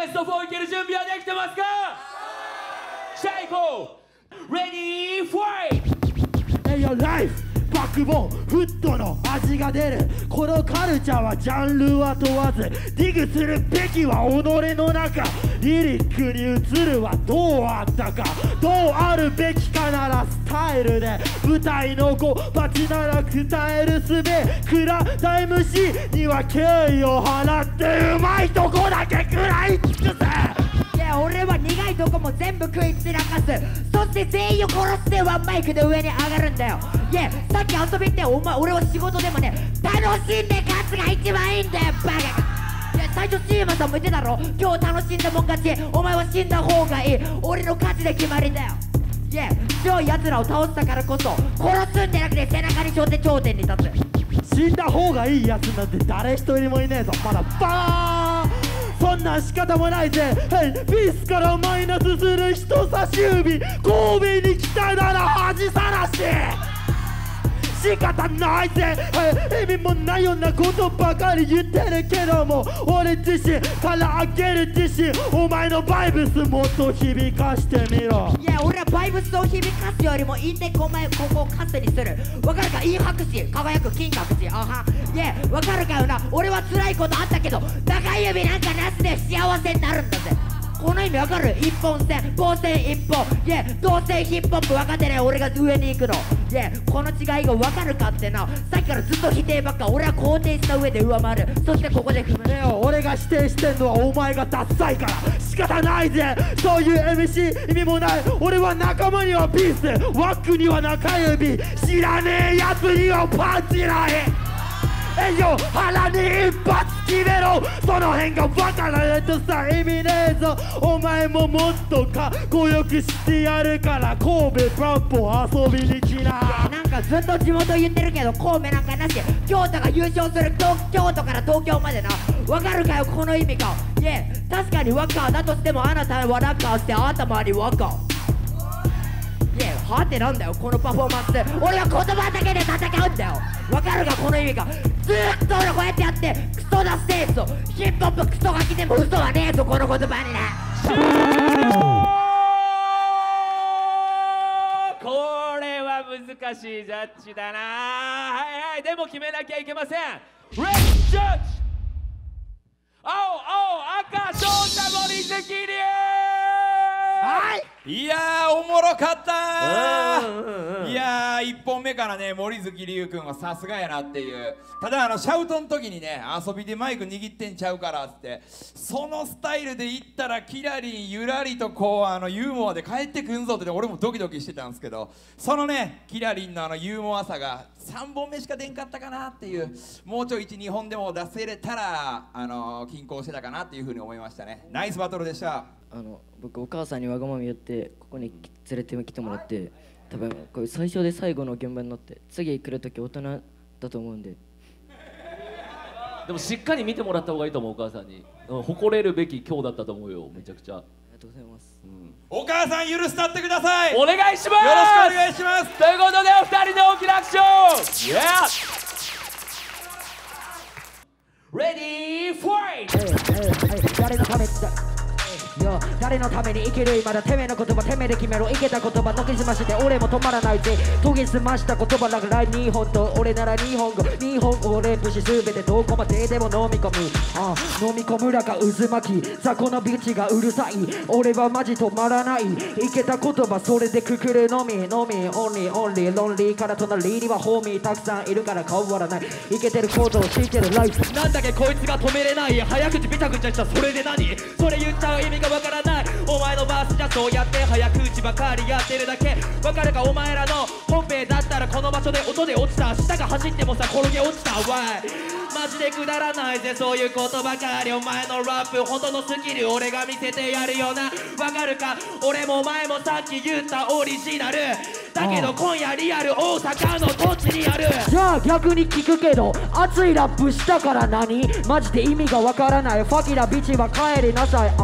ベスト4いける準備はできてますか？じゃあ行こう。レディーファイト。 Hey your life バックボーンフットの味が出る。このカルチャーはジャンルは問わず、ディグするべきは己の中。リリックに映るはどうあったか、どうあるべきかならスタイルで舞台の子バチなら伝えるすべ。クラタイム C には敬意を払ってうまいとこだけ食らい尽くせ。 俺は苦いとこも全部食い散らかす。そして全員を殺してワンマイクで上に上がるんだよ。さっき遊びって俺は仕事でもね、楽しんで勝つが一番いいんだよバカ。最初 CM さんも言ってたろ、今日楽しんだもん勝ち、お前は死んだ方がいい、俺の勝ちで決まりだよ。強い奴らを倒したからこそ殺すんじゃなくて背中に背負って頂点に立つ。 死んだ方がいいやつなんて誰一人もいねえぞまだバーン。そんな仕方もないぜ。Hey ピースからマイナスする人差し指、神戸に来たなら恥さらし仕方ないぜ。意味もないようなことばかり言ってるけども、俺自身からあげる自信、お前のバイブスもっと響かしてみろ。 俺はバイブスを響かすよりもインテコ前ここをカスにする。わかるかイン拍手輝く金閣寺。わかるかよな。俺は辛いことあったけど中指なんかなしで幸せになるんだぜ。この意味わかる？一本線、棒線一本。同性ヒップホップ分かってねえ俺が上に行くの。この違いが分かるかってな。さっきからずっと否定ばっか、俺は肯定した上で上回る。そしてここで踏むよ。 俺が否定してんのはお前がダッサいから仕方ないぜ。そういう MC 意味もない。俺は仲間にはピース、ワックには中指、知らねえやつにはパンチライン。腹に一発決めろ。その辺が分からないとさ意味ねえぞ。お前ももっとかっこよくしてやるから神戸パンポ遊びに来な。 なんかずっと地元言ってるけど神戸なんかなし。京都が優勝する京都から東京までな。分かるかよこの意味か。確かにワッカーだとしてもあなたはラッカーして頭にワッカー。はてなんだよこのパフォーマンスで。俺は言葉だけで戦うんだよ。わかるかこの意味か。ずっと俺こうやってやってクソだステージとヒップホップクソガキでも嘘はねえぞこの言葉にね。 これは難しいジャッジだな。でも決めなきゃいけません。レッツジャッジ。青赤勝者森月龍。 いやーおもろかったー。いやー1本目からね森月龍君はさすがやなっていう。ただシャウトの時にね遊びでマイク握ってんちゃうからってそのスタイルでいったらキラリンゆらりとこうユーモアで帰ってくんぞって俺もドキドキしてたんですけど、そのねキラリンのユーモアさが3本目しか出んかったかなっていう、もうちょい 1,2 本でも出せれたら均衡してたかなっていうふうに思いましたね。ナイスバトルでした。 僕お母さんにわがまま言ってここに連れてきてもらって、多分これ最初で最後の現場になって次来る時大人だと思うんで。 でもしっかり見てもらった方がいいと思う。お母さんに誇れるべき今日だったと思うよ。めちゃくちゃありがとうございます。 お母さん許したってください。 お願いします。よろしくお願いします。 ということでお二人で大きな拍手を。レディーファイト。 誰のため誰のために生きる今だ。てめえの言葉てめえで決めろ。いけた言葉のけしまして俺も止まらないぜ。研ぎ澄ました言葉だから日本と俺なら日本語を連布し全てどこまででも飲み込む。飲み込むらか渦巻き雑魚のビッチがうるさい。俺はマジ止まらない。いけた言葉それでくくるのみオンリーロンリーから隣にはホーミーたくさんいるから変わらない。いけてることを知ってるライフ。 なんだっけこいつが止めれない。早口びちゃくちゃしたそれで何それ言っちゃう意味がわからない。お前のバースじゃそうやって早口ばかりやってるだけ。わかるかお前らの本編だったらこの場所で音で落ちた。下が走ってもさ転げ落ちたわい。マジでくだらないぜそういうことばかり。お前のラップ本当のスキル俺が見せてやるよな。わかるか俺も前もさっき言ったオリジナルだけど今夜リアル大阪の土地にある。 じゃあ逆に聞くけど熱いラップしたから何マジで意味がわからない。ファキラビチは帰りなさい。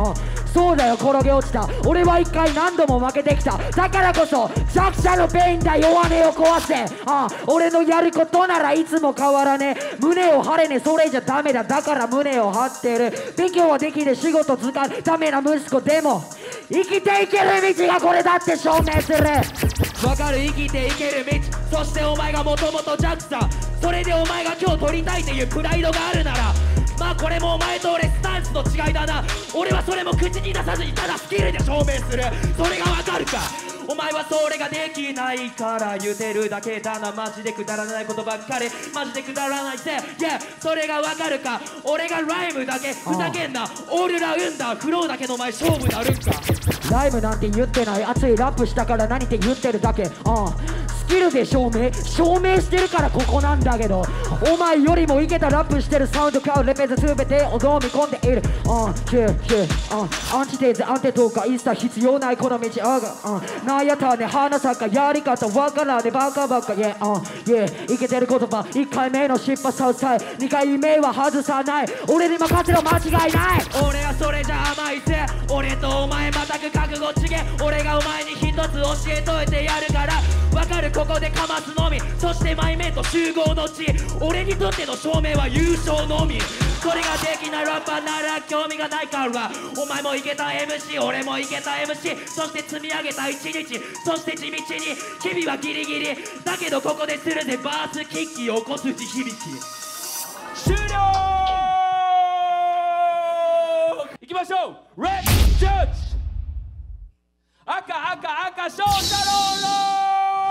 そうだよ転げ落ちた。俺は一回何度も負けてきた。だからこそ弱者のペインだ弱音を壊せ。俺のやることならいつも変わらねえ。胸を張れね、それじゃダメだ。だから胸を張ってる。勉強はできねえ、仕事つかダメな息子でも生きていける道がこれだって証明する。 わかる生きていける道、そしてお前がもともと弱者、それでお前が今日取りたいっていうプライドがあるなら、まあこれもお前と俺スタンスの違いだな。俺はそれも口に出さずにただスキルで証明する。それがわかるか。お前はそれができないから言うてるだけだな。マジでくだらないことばっかり、マジでくだらないぜ。それがわかるか。俺がライムだけふざけんな。オールラウンダーフローだけのお前勝負なるんか。 ライムなんて言ってない。熱いラップしたから何って言ってるだけ。スキルで証明してるからここなんだけど、お前よりもイケたラップしてる。サウンドクラウドレペゼ全てを飲み込んでいる。アンチテーゼアンテとか一切必要ないこの道。なんやったね花咲かやり方わからねバカバカ。イケてる言葉1回目の失敗サウスサイ2回目は外さない。俺に任せろ間違いない。 俺はそれじゃ甘いぜ。俺とお前全く覚悟違え。俺がお前に一つ教えといてやるからわかる。ここでかますのみ、そしてマイメント集合の地。俺にとっての証明は優勝のみ。それができないラッパーなら興味がないから。お前もいけた MC 俺もいけた MC、 そして積み上げた一日、そして地道に日々はギリギリだけどここでするぜバースキッキを起こす地響き。 終了。いきましょう。レッツジャッジ。赤翔太郎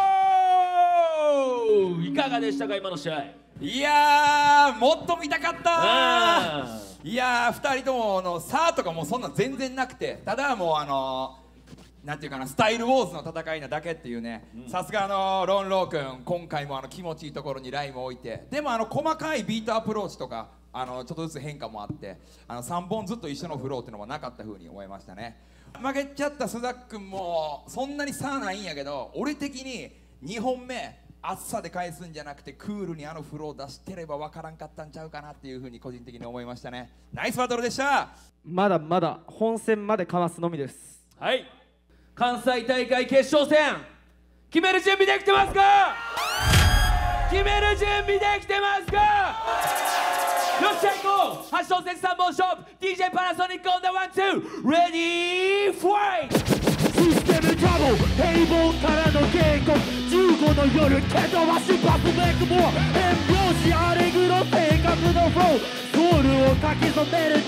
いかがでしたか今の試合。 いやーもっと見たかったいやー2人ともの差とかもそんな全然なくて、ただもうなんていうかな、スタイルウォーズの戦いなだけっていうね。さすがロンロー君今回も気持ちいいところにライムを置いて、でも細かいビートアプローチとかちょっとずつ変化もあって3本ずっと一緒のフローっていうのもなかった風に思いましたね。負けちゃった須田君もそんなに差ないんやけど、俺的に2本目暑さで返すんじゃなくてクールにフロー出してれば分からんかったんちゃうかなっていう風に個人的に思いましたね。ナイスバトルでした。 まだまだ本戦までかますのみです。 はい、関西大会決勝戦決める準備できてますか。決める準備できてますか。よっしゃ行こう。8勝戦3本勝負 DJ パナソニックオンダワンツーレディーファイト。 システムジャボ平凡からの警告15の夜蹴飛ばしバスメイクモア変拍子アレグロ生活のフローソウルを書き染める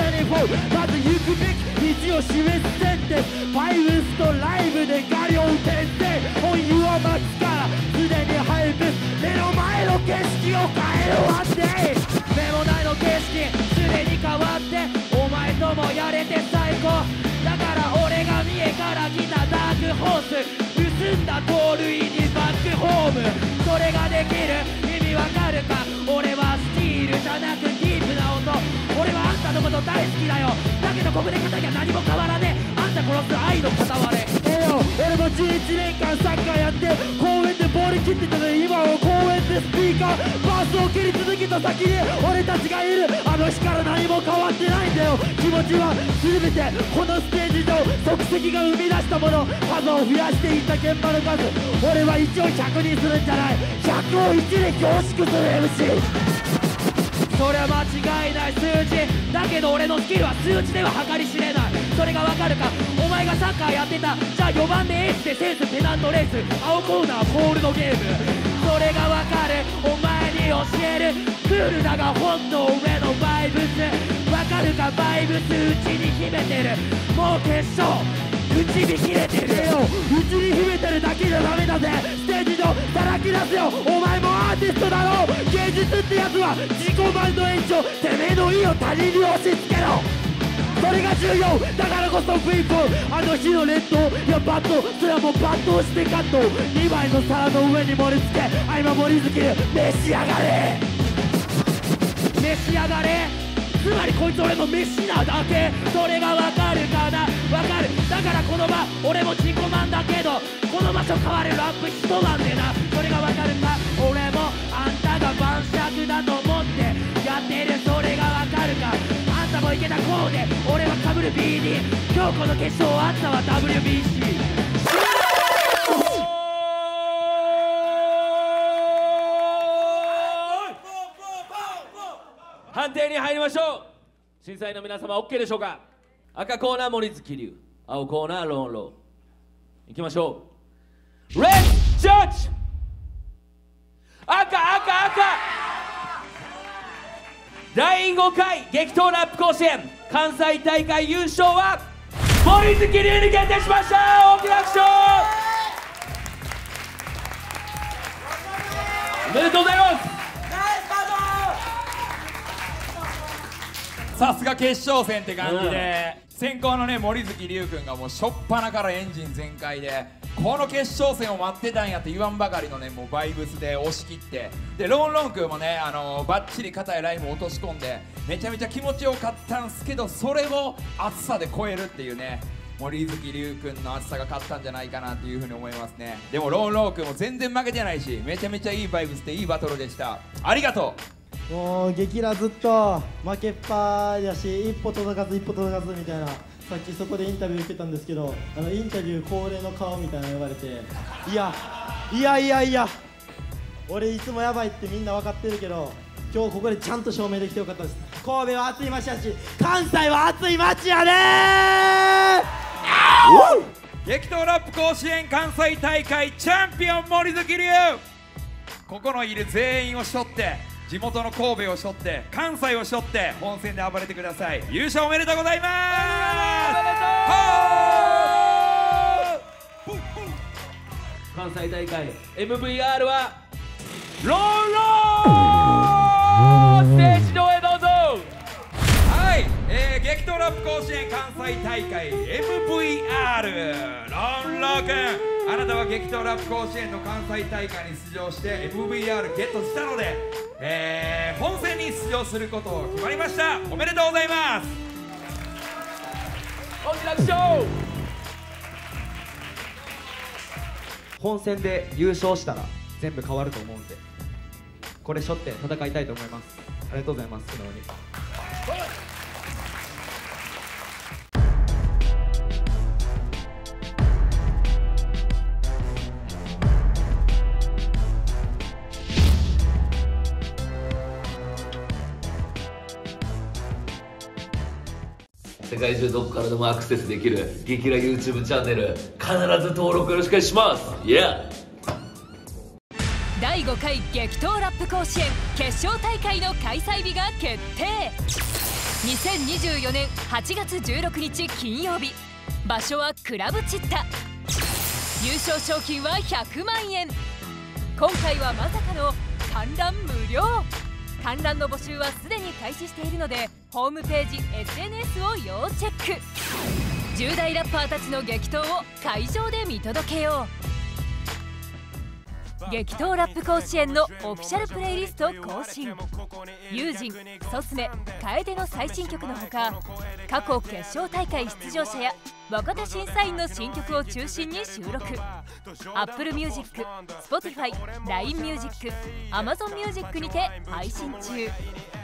2024まず行くべき道を示す線でファイブスとライブで画量転生本湯は待つからすでに配布目の前の景色を変えるワンデイ目の前の景色すでに変わってお前ともやれて最高だから俺が見えから来たダークホース盗んだ盗塁にバックホームそれができる意味わかるか俺はスティールじゃなくディープな音俺はあんたのこと大好きだよだけどここで語りゃ何も変わらねえあんた殺す愛の片割れ俺も11年間サッカーやって公園でボール切ってたのに今は公園でスピーカーバスを蹴り続けた先に俺たちがいるあの日から何も変わってないんだよ気持ちは全てこのステージ上即席が生み出したもの数を増やしていった現場の数俺は1を100にするんじゃない100を1で凝縮する MC それは間違いない数字だけど俺のスキルは数値では計り知れないそれがわかるかお前がサッカーやってたじゃあ4番でエースでセンスペナントレース青コーナーコールドゲームそれがわかるお前に教えるクールだが本当俺のバイブスわかるかバイブスうちに秘めてるもう決勝打ち見切れてるようちに秘めてるだけじゃダメだぜステージ上さらき出すよお前もアーティストだろ芸術ってやつは自己満の延長てめえの意を他人に押し付けろそれが重要だからこそフィーポーあの日の列島いやバットそれはもうバットをしてカット2枚の皿の上に盛り付け合間盛り付ける召し上がれ召し上がれつまりこいつ俺の飯なだけそれがわかるかなわかるだからこの場俺も自己満だけどこの場所変わるラップ一晩でなそれがわかるか俺もあんたが晩酌だと思ってやってるそれがわかるかあんたもの池田コーデ俺はかぶる BD 今日この決勝あったは WBC。 判定に入りましょう。審査員の皆様 OK でしょうか。赤コーナー森月龍、青コーナーロンロー。いきましょう。レッツジャッジ。赤第5回激闘ラップ甲子園関西大会優勝は森月龍に決定しました。大きな拍手を。おめでとうございます。 さすが決勝戦って感じで、先行のね森月龍君がもうしょっぱなからエンジン全開でこの決勝戦を待ってたんやって言わんばかりのねもうバイブスで押し切って、でロンロン君もねバッチリ硬いラインも落とし込んでめちゃめちゃ気持ちよかったんすけど、それを熱さで超えるっていうね森月龍君の熱さが勝ったんじゃないかなっていうふうに思いますね。でもロンロン君も全然負けてないしめちゃめちゃいいバイブスでいいバトルでした。ありがとう。 もう激ラずっと負けっぱやし一歩届かずみたいな、さっきそこでインタビュー受けたんですけどインタビュー恒例の顔みたいなの言われて、いや俺いつもやばいってみんな分かってるけど今日ここでちゃんと証明できてよかったです。神戸は熱い街やし関西は熱い街やねー。 激闘ラップ甲子園関西大会チャンピオン森月龍、ここのいる全員を背負って地元の神戸を背負って関西を背負って本戦で暴れてください。優勝おめでとうございます。 関西大会 MVR はロンローステージ上へどうぞ。 はい、激闘ラップ甲子園関西大会 MVR ロンロー君、あなたは激闘ラップ甲子園の関西大会に出場して MVR ゲットしたので、本戦に出場することを決まりました。おめでとうございます。 大きな拍手を。 本戦で優勝したら全部変わると思うんでこれ背負って戦いたいと思います。ありがとうございます。素直に世界中どこからでもアクセスできる激ラ YouTube チャンネル必ず登録よろしくお願いします。 第5回激闘ラップ甲子園決勝大会の開催日が決定。2024年8月16日金曜日、場所はクラブチッタ。優勝賞金は100万円。今回はまさかの観覧無料。観覧の募集はすでに開始しているのでホームページ SNS を要チェック。10代ラッパーたちの激闘を会場で見届けよう。激闘ラップ甲子園のオフィシャルプレイリスト更新。ユージン、ソスメ、楓の最新曲のほか過去決勝大会出場者や若手審査員の新曲を中心に収録。 Apple Music、Spotify、LINE Music、Amazon Music にて配信中。